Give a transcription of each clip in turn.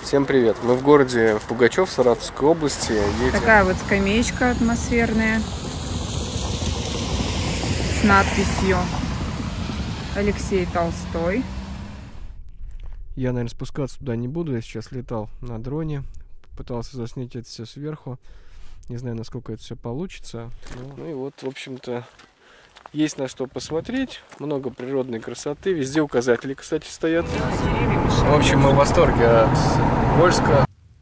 Всем привет! Мы в городе Пугачев, Саратовской области. Едем. Такая вот скамеечка атмосферная с надписью Алексей Толстой. Я, наверное, спускаться туда не буду. Я сейчас летал на дроне, пытался заснять это все сверху. Не знаю, насколько это все получится. Ну и вот, в общем-то, есть на что посмотреть. Много природной красоты. Везде указатели, кстати, стоят. В общем, мы в восторге от Вольска.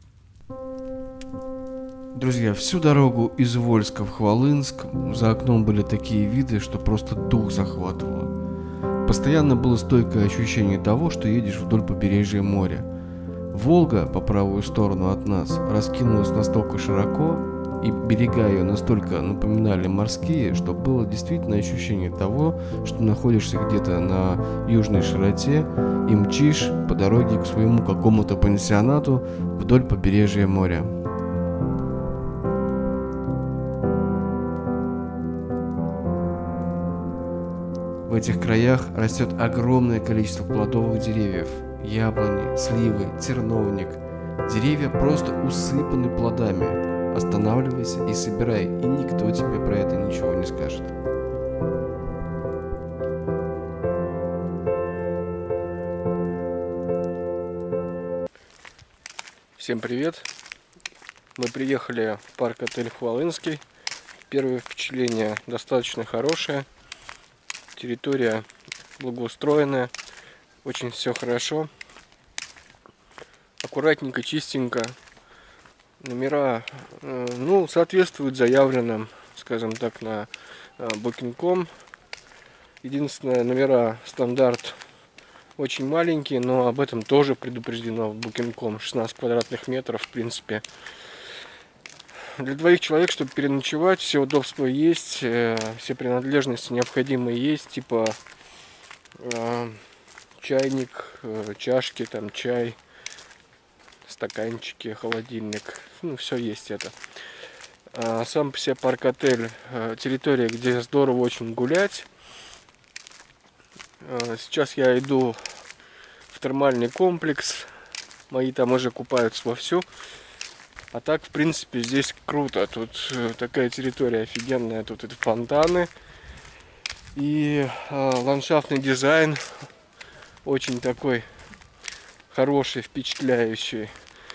Друзья, всю дорогу из Вольска в Хвалынск за окном были такие виды, что просто дух захватывало. Постоянно было стойкое ощущение того, что едешь вдоль побережья моря. Волга по правую сторону от нас раскинулась настолько широко, и берега ее настолько напоминали морские, что было действительно ощущение того, что находишься где-то на южной широте и мчишь по дороге к своему какому-то пансионату вдоль побережья моря. В этих краях растет огромное количество плодовых деревьев, яблони, сливы, терновник. Деревья просто усыпаны плодами. Останавливайся и собирай, и никто тебе про это ничего не скажет. Всем привет! Мы приехали в парк-отель Хвалынский. Первое впечатление достаточно хорошее. Территория благоустроенная, очень все хорошо. Аккуратненько, чистенько. Номера, соответствуют заявленным, скажем так, на Booking.com. Единственное, номера стандарт очень маленькие, но об этом тоже предупреждено в Booking.com. 16 квадратных метров, в принципе. Для двоих человек, чтобы переночевать, все удобства есть, все принадлежности необходимые есть, типа чайник, чашки, там чай, стаканчики, холодильник, все есть это. Сам по себе парк-отель, территория, где здорово очень гулять. Сейчас я иду в термальный комплекс, мои там уже купаются вовсю. А так, в принципе, здесь круто. Тут такая территория офигенная. Тут это фонтаны. И ландшафтный дизайн очень такой хороший, впечатляющий.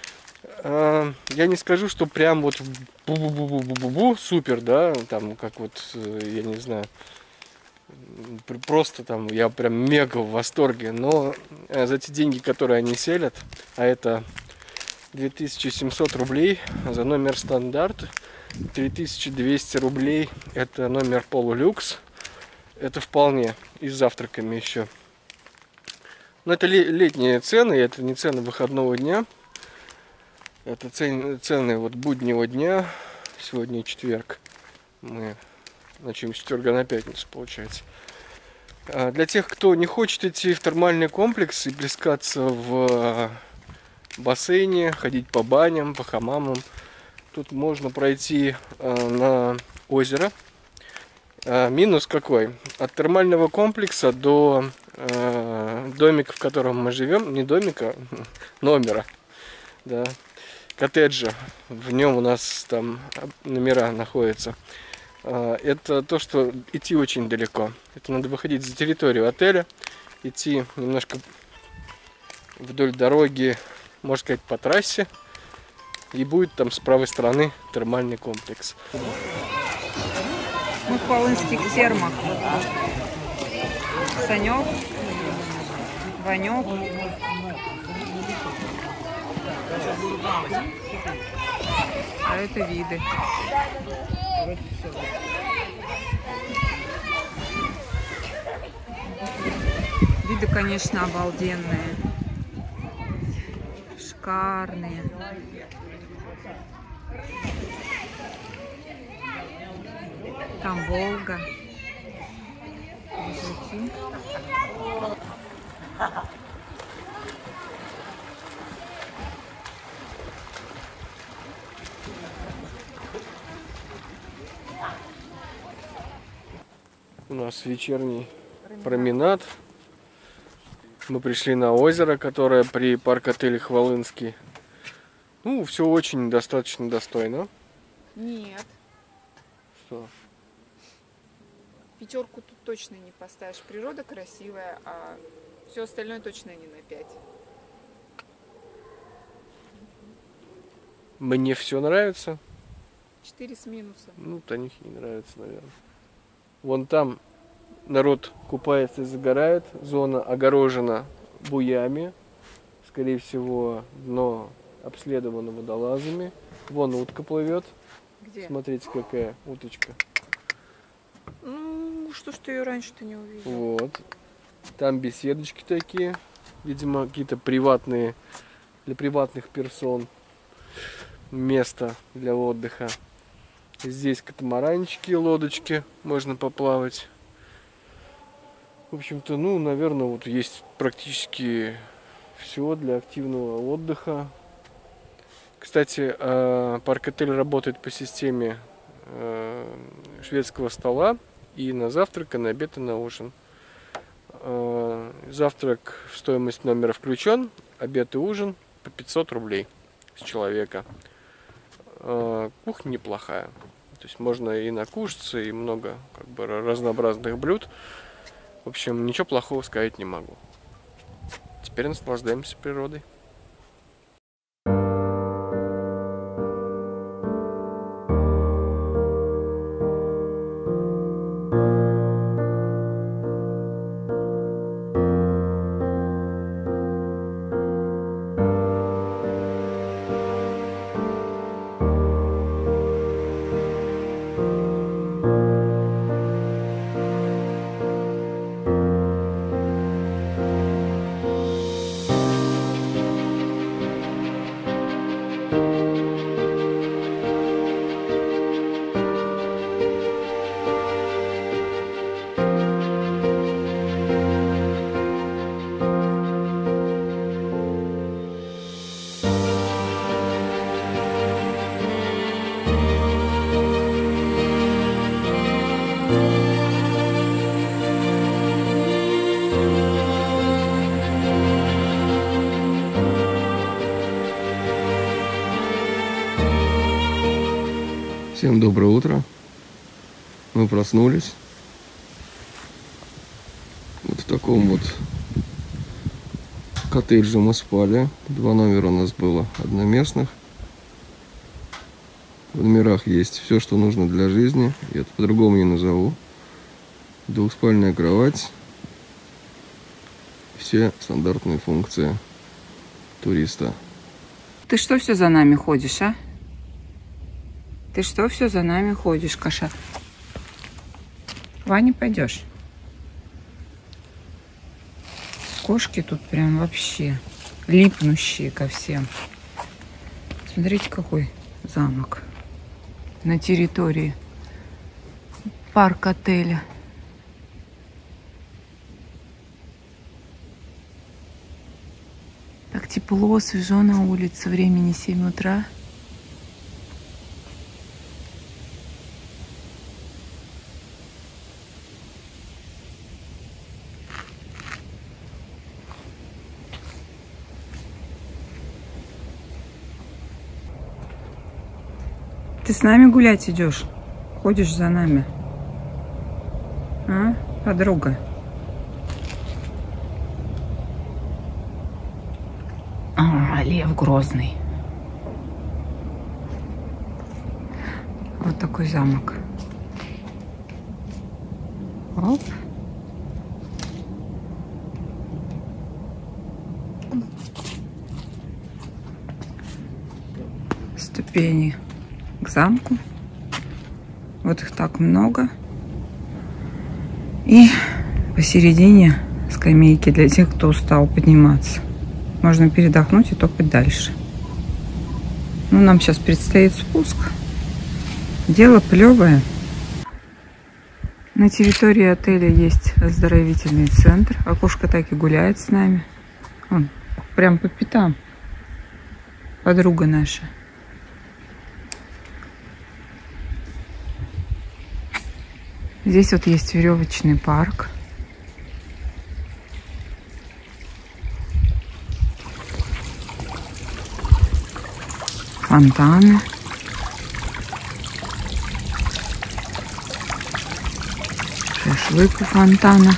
Я не скажу, что прям вот бу-бу-бу-бу-бу-бу супер, да, там как вот, я не знаю, просто там я прям мега в восторге. Но за те деньги, которые они селят, а это 2700 рублей за номер стандарт, 3200 рублей это номер полулюкс, это вполне, и с завтраками еще. Но это летние цены, это не цены выходного дня, это цены вот буднего дня. Сегодня четверг, мы начнем с четверга на пятницу, получается. Для тех, кто не хочет идти в термальный комплекс и плескаться в бассейне, ходить по баням, по хамамам, тут можно пройти на озеро. Минус какой? От термального комплекса до домика, в котором мы живем, не домика, номера, да, коттеджа, в нем у нас там номера находятся. Это то, что идти очень далеко. Это надо выходить за территорию отеля, идти немножко вдоль дороги, можно сказать, по трассе, и будет там с правой стороны термальный комплекс. Мы в хвалынских термах. Санек, Ванек. А это виды. Виды, конечно, обалденные. Шикарные. Там Волга. Мужики. У нас вечерний променад. Мы пришли на озеро, которое при парк-отеле Хвалынский. Ну, все очень достаточно достойно. Нет. Что? 5 тут точно не поставишь. Природа красивая, а все остальное точно не на 5. Мне все нравится. 4 с минусом. Ну, Танюхе не нравится, наверное. Вон там народ купается и загорает. Зона огорожена буями. Скорее всего, дно обследовано водолазами. Вон утка плывет. Где? Смотрите, какая уточка. Ну, что ж ты ее раньше-то не увидел? Вот. Там беседочки такие. Видимо, какие-то приватные, для приватных персон. Место для отдыха. Здесь катамаранчики, лодочки. Можно поплавать. В общем-то, ну, наверное, вот есть практически все для активного отдыха. Кстати, парк-отель работает по системе шведского стола и на завтрак, и на обед, и на ужин. Завтрак в стоимость номера включен, обед и ужин по 500 рублей с человека. Кухня неплохая. То есть можно и накушаться, и много как бы разнообразных блюд. В общем, ничего плохого сказать не могу. Теперь наслаждаемся природой. Всем доброе утро. Мы проснулись. Вот в таком вот коттедже мы спали. 2 номера у нас было одноместных. В номерах есть все, что нужно для жизни. Я это по-другому не назову. Двухспальная кровать. Все стандартные функции туриста. Ты что все за нами ходишь, а? Ты что все за нами ходишь, Каша? Ваня, пойдешь? Кошки тут прям вообще липнущие ко всем. Смотрите, какой замок на территории парк-отеля. Так тепло, свежо на улице. Времени 7 утра. Ты с нами гулять идешь? Ходишь за нами? А, подруга? А, лев грозный. Вот такой замок. Оп. Ступени к замку. Вот их так много. И посередине скамейки для тех, кто устал подниматься. Можно передохнуть и топать дальше. Ну, нам сейчас предстоит спуск. Дело плевое. На территории отеля есть оздоровительный центр. Окошко так и гуляет с нами. Он прям по пятам. Подруга наша. Здесь вот есть веревочный парк. фонтаны. Шашлык у фонтана.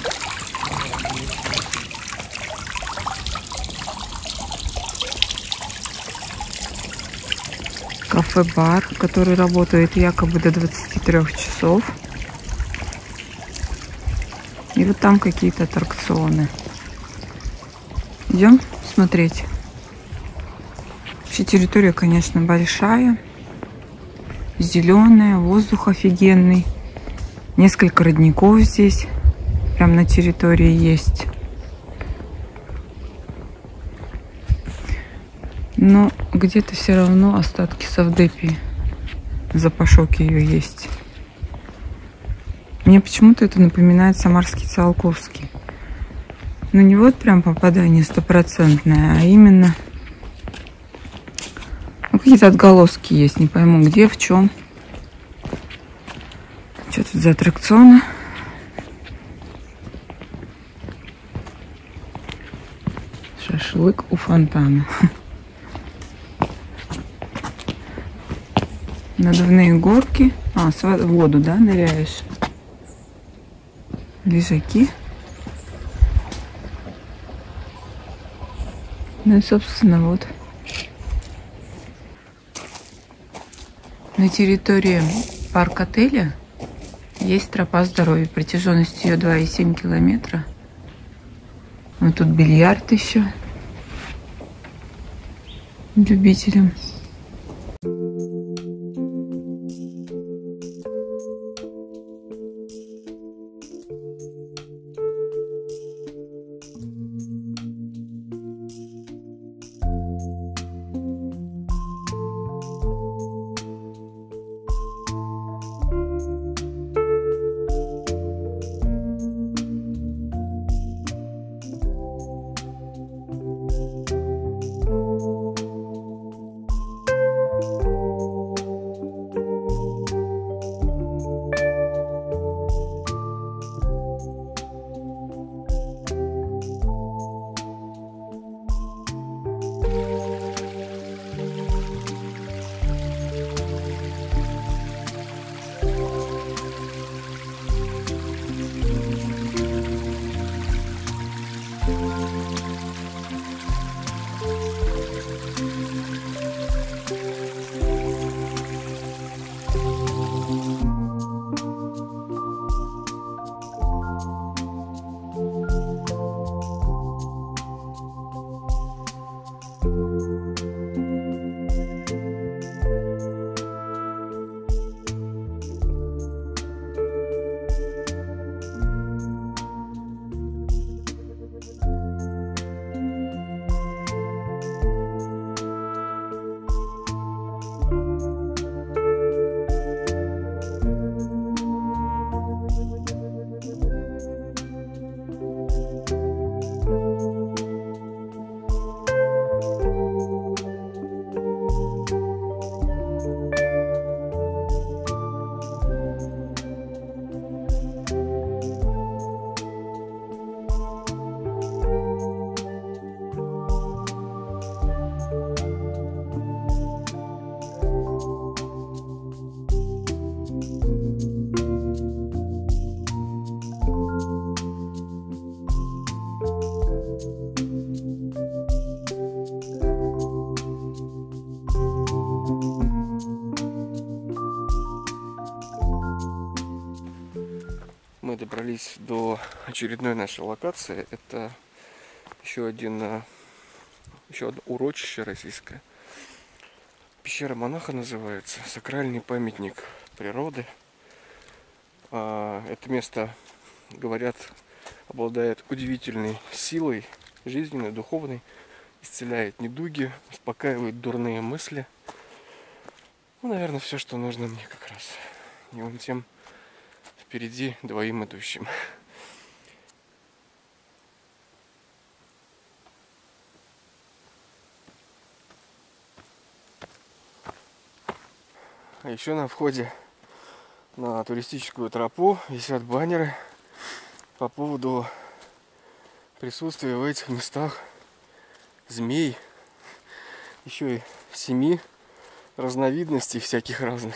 Кафе-бар, который работает якобы до 23 часов. И вот там какие-то аттракционы. Идем смотреть. Вообще территория, конечно, большая. Зеленая, воздух офигенный. Несколько родников здесь. Прям на территории есть. Но где-то все равно остатки Савдепии. Запашок ее есть. Мне почему-то это напоминает Самарский Циолковский. Но не вот прям попадание стопроцентное, а именно какие-то отголоски есть. Не пойму где, в чем. Что тут за аттракционы? Шашлык у фонтана. Надувные горки. А, в воду, да, ныряешь? Лежаки. Ну и, собственно, вот. На территории парк-отеля есть тропа здоровья. Протяженность ее 2,7 километра. Вот тут бильярд еще. Любителям. Мы добрались до очередной нашей локации. Это еще одно урочище российское. Пещера монаха называется. Сакральный памятник природы. Это место, говорят, обладает удивительной силой жизненной, духовной. Исцеляет недуги, успокаивает дурные мысли. Ну, наверное, все, что нужно мне как раз. И вон тем впереди двоим идущим. А еще на входе на туристическую тропу висят баннеры по поводу присутствия в этих местах змей. Еще и 7 разновидностей всяких разных.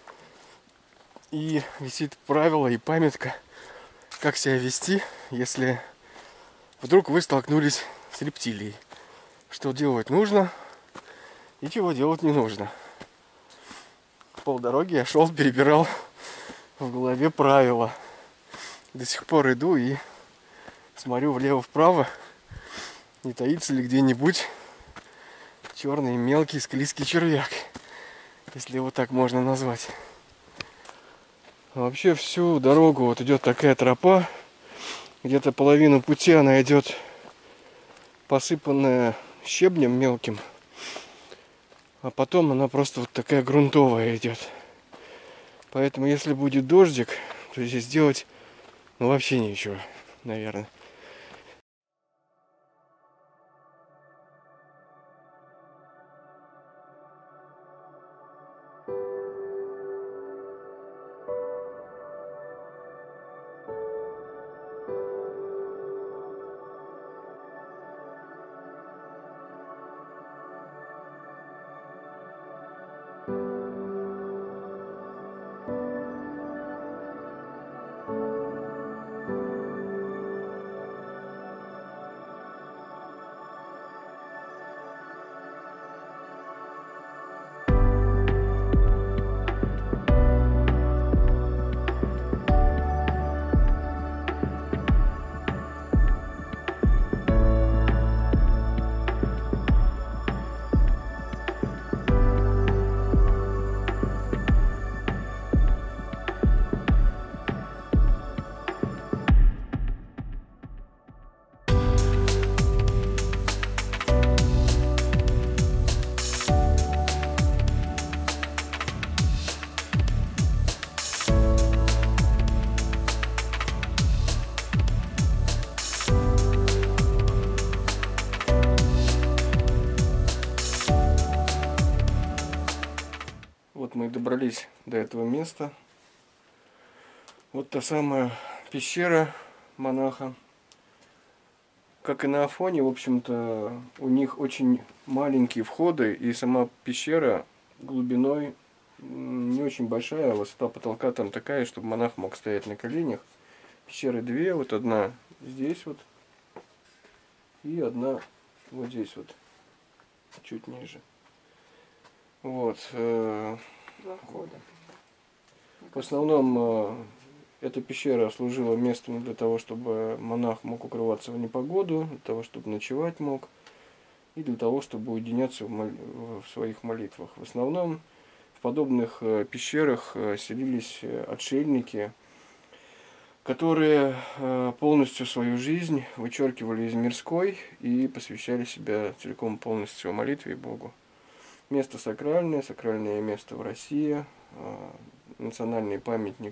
И висит правило и памятка, как себя вести, если вдруг вы столкнулись с рептилией. Что делать нужно и чего делать не нужно. Полдороги я шел, перебирал в голове правила. До сих пор иду и смотрю влево-вправо, не таится ли где-нибудь черный мелкий склизкий червяк, если его так можно назвать. А вообще всю дорогу вот идет такая тропа, где-то половину пути она идет посыпанная щебнем мелким, а потом она просто вот такая грунтовая идет. Поэтому если будет дождик, то здесь делать вообще ничего, наверное. Вот мы и добрались до этого места. Вот та самая пещера монаха. Как и на Афоне, в общем-то, у них очень маленькие входы, и сама пещера глубиной не очень большая, высота потолка там такая, чтобы монах мог стоять на коленях. Пещеры две, вот одна здесь вот, и одна вот здесь вот, чуть ниже. Вот. Два входа. В основном эта пещера служила местом для того, чтобы монах мог укрываться в непогоду, для того, чтобы ночевать мог, и для того, чтобы уединяться в своих молитвах. В основном в подобных пещерах селились отшельники, которые полностью свою жизнь вычеркивали из мирской и посвящали себя целиком полностью молитве и Богу. Место сакральное, сакральное место в России, национальный памятник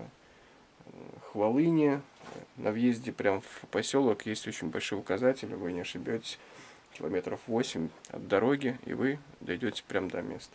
Хвалыни. На въезде прям в поселок есть очень большой указатель, вы не ошибетесь, километров 8 от дороги, и вы дойдете прям до места.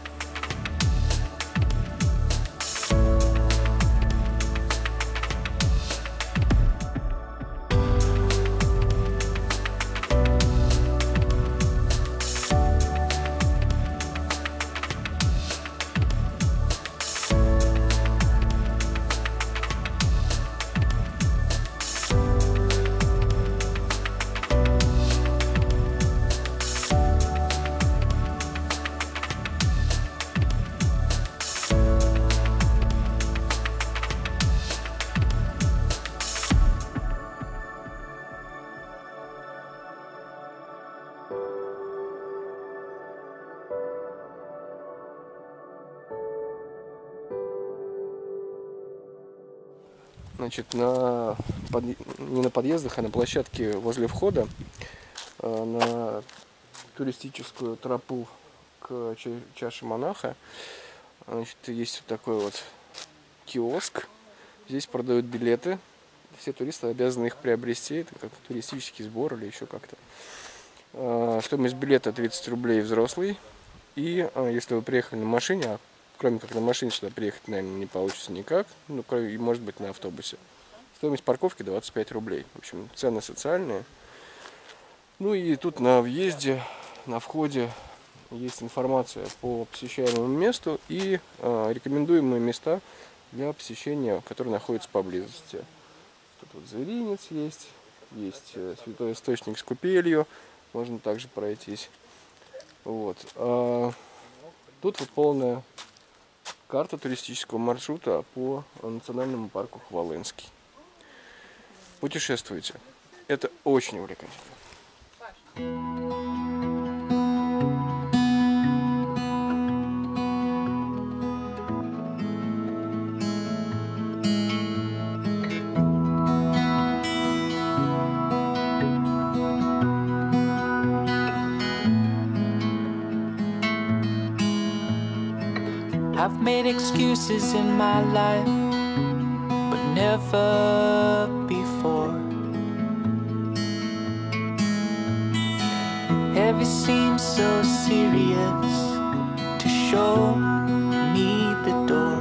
Значит, не на подъездах, а на площадке возле входа на туристическую тропу к чаше монаха, значит, есть вот такой вот киоск. Здесь продают билеты. Все туристы обязаны их приобрести. Это как туристический сбор или еще как-то. Стоимость билета 30 рублей взрослый. И если вы приехали на машине, а кроме как на машине сюда приехать, наверное, не получится никак, ну, кроме, может быть, на автобусе. Стоимость парковки 25 рублей. В общем, цены социальные. Ну и тут на въезде, на входе есть информация по посещаемому месту и рекомендуемые места для посещения, которые находятся поблизости. Тут вот зверинец есть, святой источник с купелью, можно также пройтись. Вот. Тут вот полная карта туристического маршрута по национальному парку Хвалынский. Путешествуйте. Это очень увлекательно. I've made excuses in my life, but never before. Have you seemed so serious to show me the door?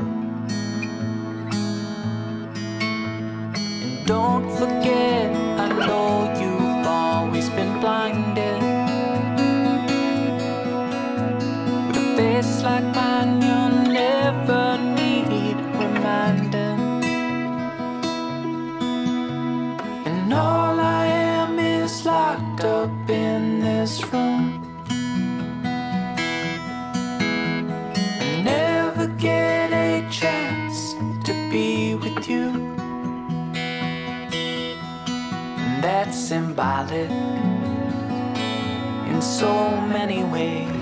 And don't forget, I know you've always been blinded. With a face like mine, you'll never need reminding. And all I am is locked up in this room. I never get a chance to be with you. And that's symbolic in so many ways.